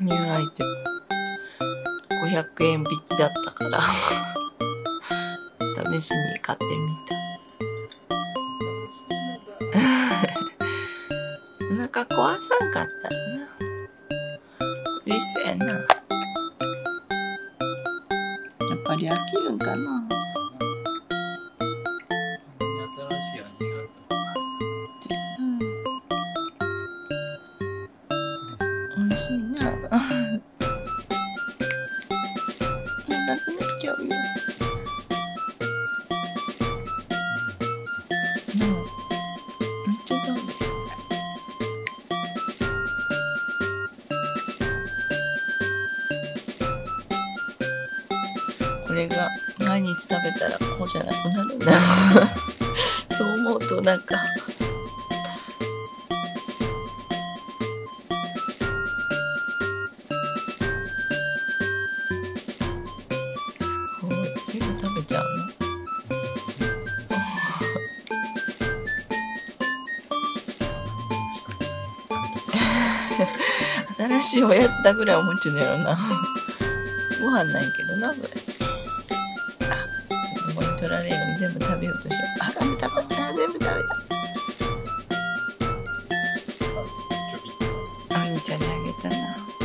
ニューアイテム500円引きだったから試しに買ってみた。お腹壊さんかったらな。嬉しそうやな。やっぱり飽きるんかな。 新しい味があると美味しいな。なくなっちゃうよ。めっちゃ食べる。これが毎日食べたらこうじゃなくなるんだそう思うとなんかすごい。結構食べちゃうの新しいおやつだぐらい思っちゃうのやろなご飯ないけどな、それ。あ、ここに取られるように全部食べようとしよう。あ、食べた。あ、全部食べた。あみちゃんにあげたな。